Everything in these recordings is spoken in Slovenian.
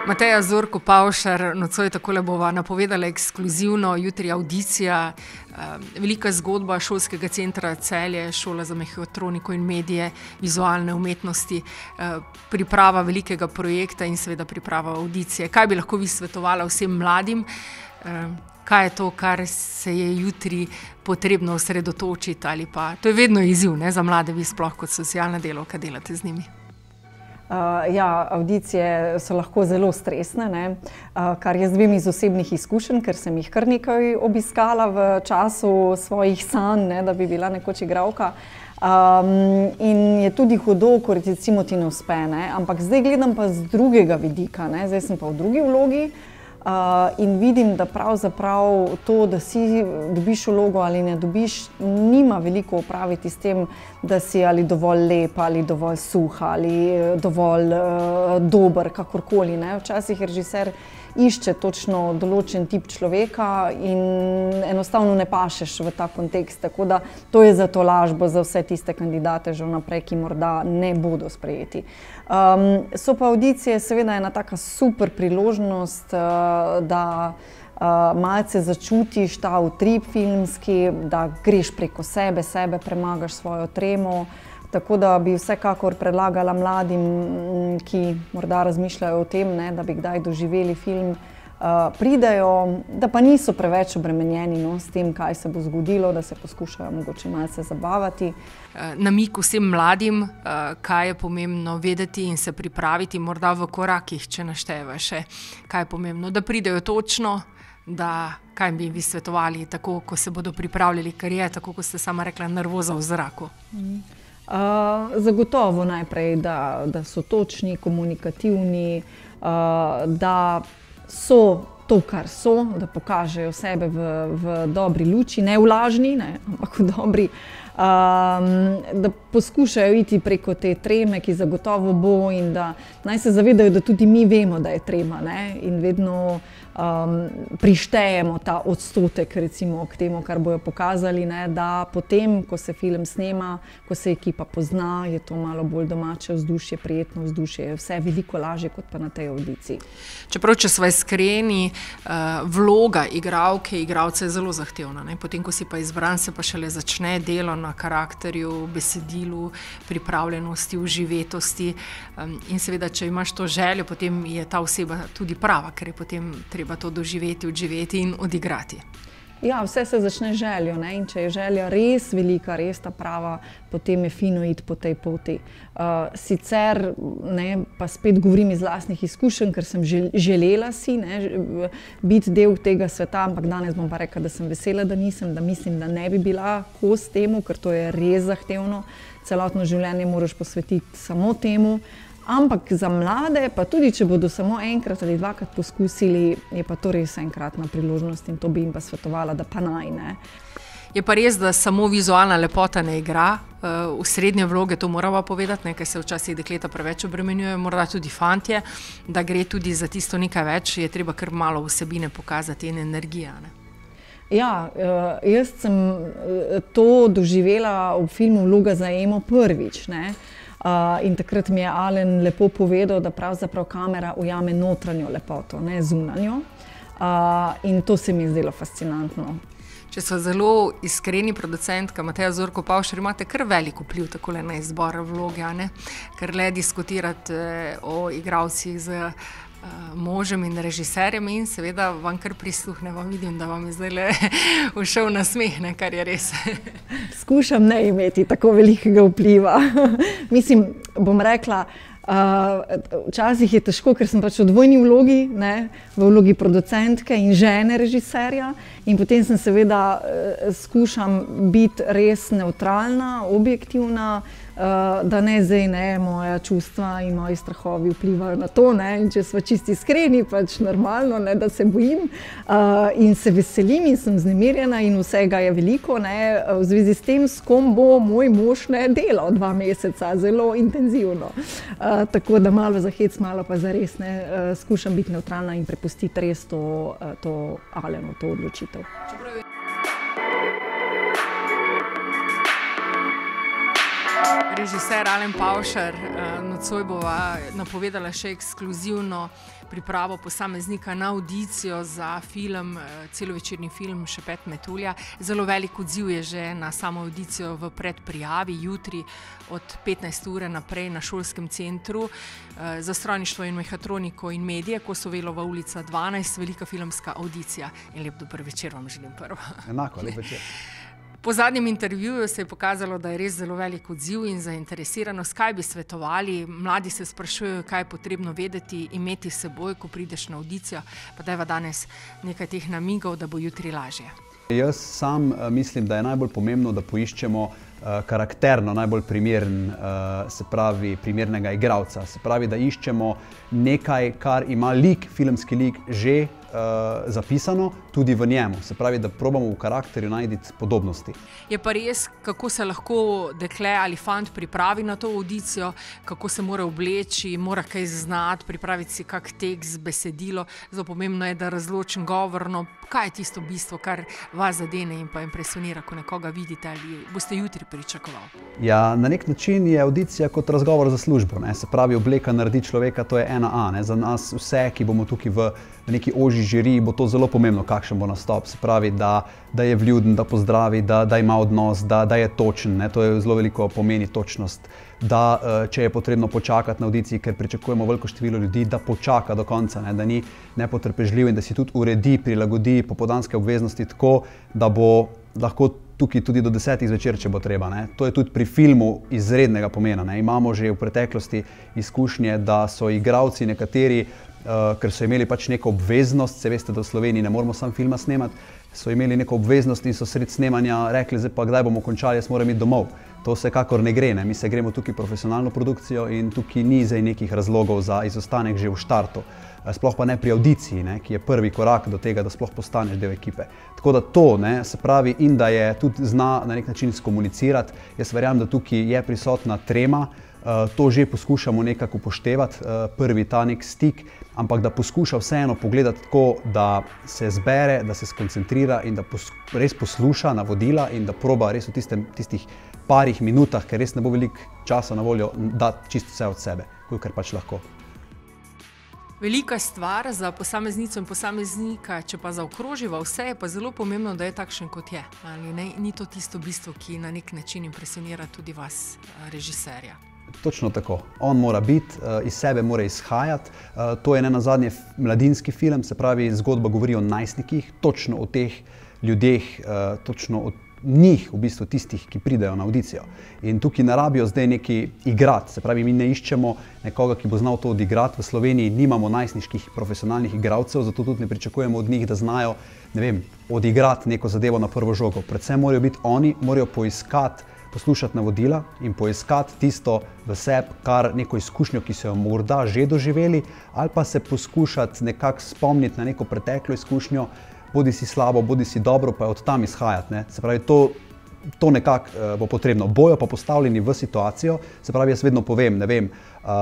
Mateja Zorko Pavšar, nocoj takole bova napovedala ekskluzivno, jutri avdicija, velika zgodba šolskega centra Celje, šola za mehatroniko in medije, vizualne umetnosti, priprava velikega projekta in seveda priprava avdicije. Kaj bi lahko vi svetovala vsem mladim? Kaj je to, kar se je jutri potrebno osredotočiti ali pa, to je vedno izziv, ne, za mlade, vi sploh kot socialna delavka delate z njimi? Ja, avdicije so lahko zelo stresne, ne? Kar jaz vem iz osebnih izkušenj, ker sem jih kar nekaj obiskala v času svojih sanj, ne, da bi bila nekoč igralka. In je tudi hudo, ko recimo ti ne uspe, ne? Ampak zdaj gledam pa z drugega vidika, ne? Zdaj sem pa v drugi vlogi. In vidim, da pravzaprav to, da si dobiš vlogo ali ne dobiš, nima veliko opraviti s tem, da si ali dovolj lep, ali dovolj suh, ali dovolj dober, kakorkoli, ne. Včasih režiser išče točno določen tip človeka in enostavno ne pašeš v ta kontekst, tako da to je za tolažbo za vse tiste kandidate že vnaprej, ki morda ne bodo sprejeti. So pa avdicije seveda ena taka super priložnost, da malce začutiš ta utrip filmski, da greš preko sebe, premagaš svojo tremo. Tako da bi vsekakor predlagala mladim, ki morda razmišljajo o tem, ne, da bi kdaj doživeli film, pridejo, da pa niso preveč obremenjeni, no, s tem, kaj se bo zgodilo, da se poskušajo mogoče malce zabavati. Namig vsem mladim, kaj je pomembno vedeti in se pripraviti, morda v korakih, če našteva še, kaj je pomembno, da pridejo točno, da kaj bi vi svetovali, tako, ko se bodo pripravljali, ker je, tako, kot ste sama rekla, nervoza v zraku. Zagotovo najprej, da so točni, komunikativni, da so to, kar so, da pokažejo sebe v dobri luči, ne v lažni, ne, ampak v dobri, da poskušajo iti preko te treme, ki zagotovo bo, in da naj se zavedajo, da tudi mi vemo, da je trema, ne, in vedno prištejemo ta odstotek recimo k temu, kar bojo pokazali, ne, da potem, ko se film snema, ko se ekipa pozna, je to malo bolj domače vzdušje, prijetno vzdušje, je vse veliko lažje kot pa na tej avdiciji. Čeprav, če sva iskreni, vloga igralke, igralca je zelo zahtevna, ne, potem, ko si pa izbran, se pa šele začne delo na karakterju, besedilu, pripravljenosti, vživetosti, in seveda, če imaš to željo, potem je ta oseba tudi prava, ker je potem treba to doživeti, odživeti in odigrati. Ja, vse se začne željo, ne, in če je želja res velika, res ta prava, potem je fino iti po tej poti. Sicer, ne, pa spet govorim iz lastnih izkušenj, ker sem želela si, ne, biti del tega sveta, ampak danes bom pa rekla, da sem vesela, da nisem, da mislim, da ne bi bila kos temu, ker to je res zahtevno. Celotno življenje moraš posvetiti samo temu. Ampak za mlade, pa tudi če bodo samo enkrat ali dvakrat poskusili, je pa to res enkratna priložnost in to bi jim pa svetovala, da pa naj, ne. Je pa res, da samo vizualna lepota ne igra, v srednje vloge to morava povedati, ker se včasih dekleta preveč obremenjujejo, morda tudi fantje, da gre tudi za tisto nekaj več, je treba kar malo vsebine pokazati in energija, ne. Ja, jaz sem to doživela v filmu Vloga za Emo prvič, ne. In takrat mi je Alen lepo povedal, da pravzaprav kamera ujame notranjo lepoto, ne zunanjo. In to se mi je zdelo fascinantno. Če so zelo iskreni, producentka Mateja Zorko Pavšar, imate kar velik vpliv takole na izbor vloge, a ne? Ker le diskutirate o igralcih z možem in režiserjem in seveda vam kar prisluhneva. Vidim, da vam je zdajle všel nasmeh, ne, kar je res. Skušam ne imeti tako velikega vpliva. Mislim, bom rekla, včasih je težko, ker sem pač v dvojni vlogi, ne, v vlogi producentke in žene režiserja, in potem sem seveda skušam biti res nevtralna, objektivna, da ne zdaj ne moja čustva in moji strahovi vplivajo na to, ne, in če sva čisti iskreni, pač normalno, ne, da se bojim in se veselim in sem vznemirjena in vsega je veliko, ne, v zvezi s tem, s kom bo moj mož, ne, delal 2 meseca, zelo intenzivno. Tako da malo za hec, malo pa za res, ne, skušam biti nevtralna in prepustiti res to Alenu, to odločitev. Čeprav je Režiser Alen Pavšar, nocoj bova napovedala še ekskluzivno pripravo posameznika na audicijo za film, celovečerni film Šepet metulja. Zelo velik odziv je že na samo audicijo v predprijavi, jutri od 15 ure naprej na šolskem centru za strojništvo in mehatroniko in medije, Kosovelova ulica 12, velika filmska audicija. In lep dober večer vam želim prvo. Enako, lep večer. Po zadnjem intervjuju se je pokazalo, da je res zelo velik odziv in zainteresiranost. Kaj bi svetovali? Mladi se sprašujejo, kaj je potrebno vedeti, imeti s seboj, ko prideš na audicijo. Pa dajva danes nekaj teh namigov, da bo jutri lažje. Jaz sam mislim, da je najbolj pomembno, da poiščemo karakterno najbolj primernega igralca. Se pravi, da iščemo nekaj, kar ima filmski lik že zapisano tudi v njemu. Se pravi, da probamo v karakterju najti podobnosti. Je pa res, kako se lahko dekle ali fant pripravi na to audicijo, kako se mora obleči, mora kaj znati, pripraviti si kak tekst, besedilo. Zelo pomembno je, da razločim govorno, kaj je tisto bistvo, kar vas zadene in pa impresionira, ko nekoga vidite ali boste jutri pričakovali. Ja, na nek način je audicija kot razgovor za službo. Se pravi, obleka naredi človeka, to je 1A. Za nas vse, ki bomo tukaj v neki ožji žiriji, bo to zelo pomembno, kakšen bo nastop. Se pravi, da je vljuden, da pozdravi, da ima odnos, da je točen. To je zelo veliko pomeni točnost. Da, če je potrebno počakati na audiciji, ker pričakujemo veliko število ljudi, da počaka do konca, da ni nepotrpežljiv in da si tudi uredi, prilagodi popoldanske obveznosti tako, da bo lahko tukaj tudi do 10 zvečer, če bo treba. To je tudi pri filmu izrednega pomena. Imamo že v preteklosti izkušnje, da so igralci nekateri, ker so imeli pač neko obveznost, se veste, da v Sloveniji ne moramo sam filma snemati, so imeli neko obveznost in so sredi snemanja rekli, zdaj pa kdaj bomo končali, jaz moram iti domov. To vsekakor ne gre, mi se gremo tukaj profesionalno produkcijo in tukaj ni zdaj nekih razlogov za izostanek že v štartu. Sploh pa ne pri audiciji, ki je prvi korak do tega, da sploh postaneš del ekipe. Tako da to, se pravi, in da je tudi zna na nek način skomunicirati. Jaz verjamem, da tukaj je prisotna trema, to že poskušamo nekako upoštevati, prvi ta nek stik, ampak da poskuša vseeno pogledati tako, da se zbere, da se skoncentrira in da res posluša navodila in da proba res v tistih parih minutah, ker res ne bo veliko časa na voljo, dati čisto vse od sebe, kolikor pač lahko. Velika stvar za posameznico in posameznika, če pa zaokroživa vse, je pa zelo pomembno, da je takšen, kot je. Ali ne? Ni to tisto bistvo, ki na nek način impresionira tudi vas, režiserja? Točno tako. On mora biti, iz sebe mora izhajati. To je nenazadnje mladinski film, se pravi, zgodba govori o najstnikih, točno o teh ljudeh, točno o njih, v bistvu tistih, ki pridejo na audicijo. In tukaj ne rabijo zdaj neki igrati, se pravi, mi ne iščemo nekoga, ki bo znal to odigrati. V Sloveniji nimamo najstniških profesionalnih igralcev, zato tudi ne pričakujemo od njih, da znajo, ne vem, odigrati neko zadevo na prvo žogo. Predvsem morajo biti oni, morajo poiskati, poslušati navodila in poiskati tisto v sebi, kar neko izkušnjo, ki so jo morda že doživeli, ali pa se poskušati nekako spomniti na neko preteklo izkušnjo, bodi si slabo, bodi si dobro, pa je od tam izhajati. Se pravi, to nekako bo potrebno. Bojo pa postavljeni v situacijo, se pravi, jaz vedno povem, ne vem,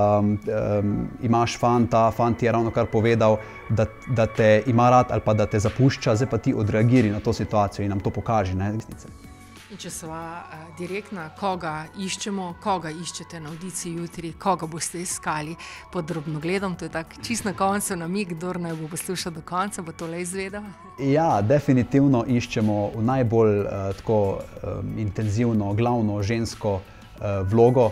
imaš fanta, fant ti je ravno kar povedal, da te ima rad ali pa da te zapušča, zdaj pa ti odreagiri na to situacijo in nam to pokaži. In če sva direktna, koga iščete na audiciji jutri, koga boste iskali pod drobnogledom, to je tak čist na koncu namig, kdor naj bo poslušal do konca, bo tole izvedel? Ja, definitivno iščemo v najbolj tako intenzivno, glavno žensko vlogo.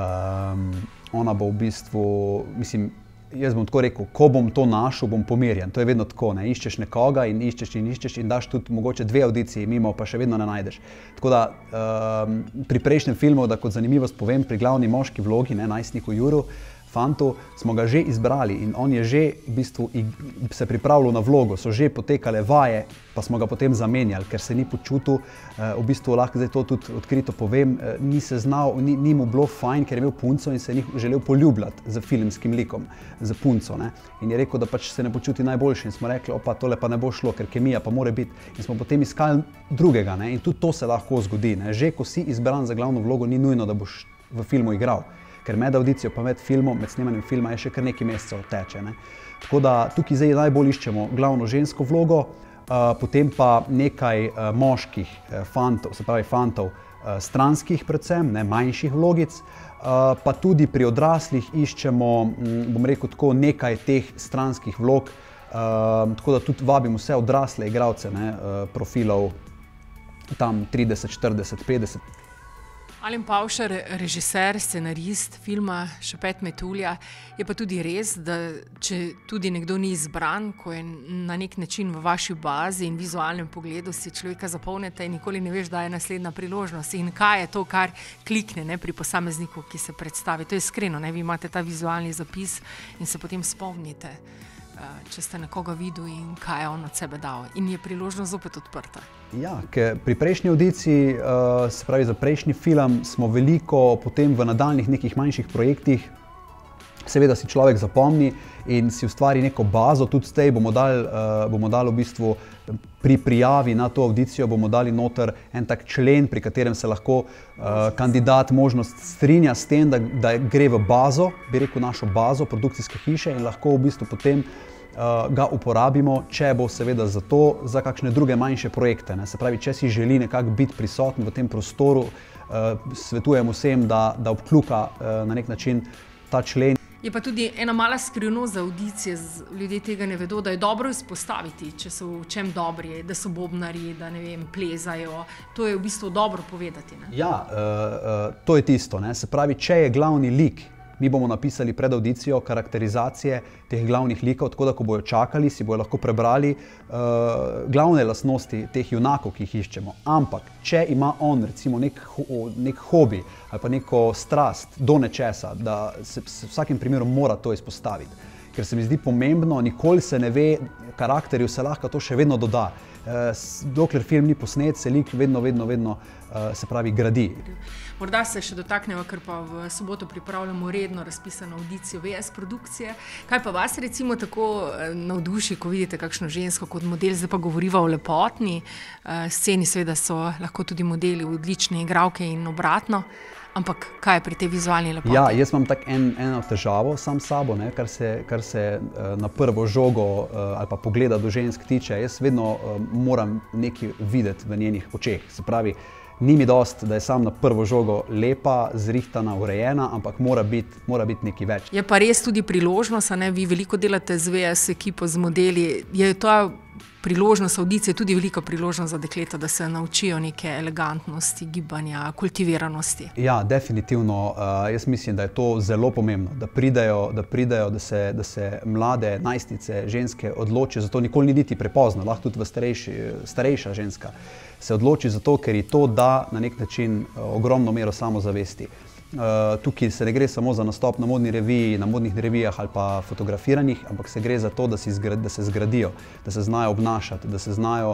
Ona bo v bistvu, mislim, jaz bom tako rekel, ko bom to našel, bom pomirjen. To je vedno tako, iščeš nekoga in iščeš in daš tudi mogoče 2 audiciji mimo, pa še vedno ne najdeš. Tako da pri prejšnjem filmu, da kot zanimivost povem, pri glavni moški vlogi, najstniku Juru, fantu, smo ga že izbrali in on je že v bistvu se pripravljal na vlogo, so že potekale vaje, pa smo ga potem zamenjali, ker se ni počutil, v bistvu lahko zdaj to tudi odkrito povem, ni se znal, ni mu bilo fajn, ker je imel punco in se ni želel poljubljati z filmskim likom, z punco. In je rekel, da pač se ne počuti najboljši in smo rekli, opa, tole pa ne bo šlo, ker kemija pa mora biti. In smo potem iskali drugega in tudi to se lahko zgodi. Že ko si izbran za glavno vlogo, ni nujno, da boš v filmu igral. Ker med audicijo pa med filmom, med snemanjem filma je še kar nekaj mesecev teče. Tako da tukaj zdaj najbolj iščemo glavno žensko vlogo, potem pa nekaj moških fantov, se pravi fantov, stranskih predvsem, ne, manjših vlogic, pa tudi pri odraslih iščemo, bom rekel tako, nekaj teh stranskih vlog, tako da tudi vabim vse odrasle igralce, ne, profilov tam 30, 40, 50. Alen Pavšar, režiser, scenarist filma Šepet metulja, je pa tudi res, da če tudi nekdo ni izbran, ko je na nek način v vaši bazi in vizualnem pogledu, si človeka zapomnite in nikoli ne veš, da je naslednja priložnost in kaj je to, kar klikne, ne, pri posamezniku, ki se predstavi. To je iskreno, ne, vi imate ta vizualni zapis in se potem spomnite, če ste nekoga videli in kaj je on od sebe dal. In je priložnost zopet odprta. Ja, ker pri prejšnji audiciji, se pravi za prejšnji film, smo veliko potem v nadaljnih nekih manjših projektih, seveda si človek zapomni in si ustvari neko bazo, tudi zdaj bomo dali v bistvu pri prijavi na to audicijo, bomo dali noter en tak člen, pri katerem se lahko kandidat možnost strinja s tem, da gre v bazo, bi rekel našo bazo produkcijske hiše in lahko v bistvu potem ga uporabimo, če bo seveda za kakšne druge manjše projekte. Ne. Se pravi, če si želi nekako biti prisoten v tem prostoru, svetujem vsem, da obkljuka na nek način ta člen. Je pa tudi ena mala skrivnost za audicije, ljudje tega ne vedo, da je dobro izpostaviti, če so v čem dobri, da so bobnarji, da ne vem, plezajo. To je v bistvu dobro povedati. Ne? Ja, to je tisto. Ne. Se pravi, če je glavni lik, mi bomo napisali pred audicijo karakterizacije teh glavnih likov, tako da ko bojo čakali, si bojo lahko prebrali glavne lastnosti teh junakov, ki jih iščemo. Ampak, če ima on recimo nek hobi ali pa neko strast do nečesa, da se v vsakem primeru mora to izpostaviti. Ker se mi zdi pomembno, nikoli se ne ve, karakterju se lahko to še vedno doda. Dokler film ni posnet, se lik vedno se pravi gradi. Morda se še dotaknemo, ker pa v soboto pripravljamo redno razpisano audicijo VS produkcije. Kaj pa vas recimo tako navduši, ko vidite kakšno žensko kot model, zdaj pa govoriva o lepotni sceni, seveda so lahko tudi modeli odlične igralke in obratno, ampak kaj je pri tej vizualni lepoti? Ja, jaz imam tako eno težavo sam s sabo, ne, kar se na prvo žogo ali pa pogleda do žensk tiče. Jaz vedno moram nekaj videti v njenih očeh. Se pravi, ni mi dost, da je sam na prvo žogo lepa, zrihtana, urejena, ampak mora biti nekaj več. Je pa res tudi priložnost, a ne, vi veliko delate z VS ekipo, z modeli, je ta priložnost audicije tudi velika priložnost za dekleta, da se naučijo neke elegantnosti, gibanja, kultiviranosti? Ja, definitivno. Jaz mislim, da je to zelo pomembno, da pridejo, da se mlade najstnice, ženske odločijo, zato nikoli ni niti prepozno, lahko tudi starejša ženska se odloči za to, ker ji to da na nek način ogromno mero samozavesti. Tukaj se ne gre samo za nastop na modni reviji, na modnih revijah ali pa fotografiranjih, ampak se gre za to, da se zgradijo, da se znajo obnašati, da se znajo,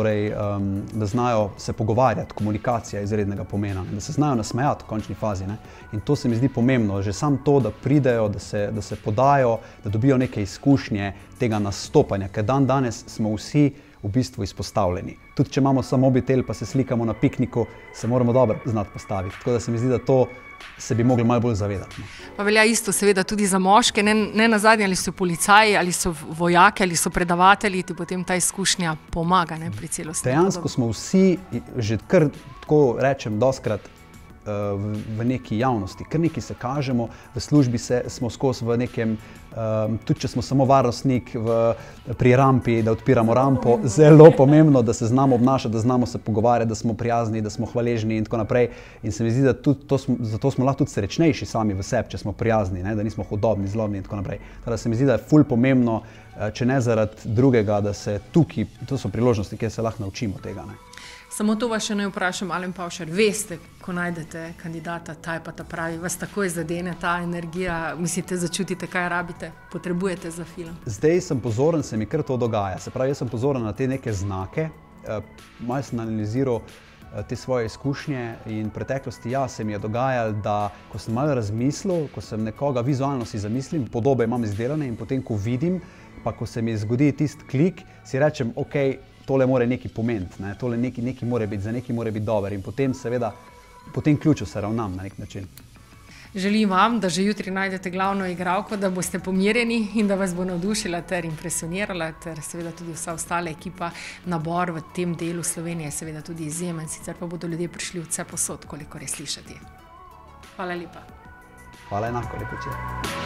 da znajo se pogovarjati, komunikacija izrednega pomena, da se znajo nasmejati v končni fazi. Ne? In to se mi zdi pomembno, že sam to, da pridejo, da se podajo, da dobijo neke izkušnje tega nastopanja, ker danes smo vsi v bistvu izpostavljeni. Tudi če imamo samo mobitel pa se slikamo na pikniku, se moramo dobro znati postaviti. Tako da se mi zdi, da to se bi mogli malo bolj zavedati. Pa velja isto seveda tudi za moške, ne nazadnje, ali so policaji, ali so vojaki, ali so predavatelji, ti potem ta izkušnja pomaga, ne, pri celostni. Dejansko smo vsi, že kar tako rečem, dostikrat v neki javnosti, kar nekaj se kažemo, v službi smo skozi v nekem, tudi če smo samo varnostnik pri rampi, da odpiramo rampo, zelo pomembno, da se znamo obnašati, da znamo se pogovarjati, da smo prijazni, da smo hvaležni in tako naprej. In se mi zdi, da zato smo lahko tudi srečnejši sami v sebi, če smo prijazni, ne, da nismo hudobni, zlobni in tako naprej. Teda se mi zdi, da je ful pomembno, če ne zaradi drugega, da se tukaj, to so priložnosti, kjer se lahko naučimo tega. Ne. Samo to vas še ne vprašam, Alen Pavšar, veste, ko najdete kandidata, ta je pa ta pravi, vas takoj zadene ta energija, mislite, začutite, kaj rabite, potrebujete za film? Zdaj sem pozoren, se mi kar to dogaja. Se pravi, jaz sem pozoren na te neke znake, malo sem analiziral te svoje izkušnje in v preteklosti se mi je dogajalo, da ko sem malo razmislil, ko sem nekoga vizualno si zamislim, podobe imam izdelane in potem, ko vidim, pa ko se mi zgodi tisti klik, si rečem, ok, tole mora nekaj pomeniti, ne? Tole nekaj mora biti, za nekaj mora biti dober in potem seveda, po tem ključu se ravnam na nek način. Želim vam, da že jutri najdete glavno igralko, da boste pomirjeni in da vas bo navdušila ter impresionirala, ter seveda tudi vsa ostala ekipa. Nabor v tem delu Slovenije je seveda tudi izjemen, sicer pa bodo ljudje prišli vse posod, kolikor je slišati. Hvala lepa. Hvala enako, lep večer.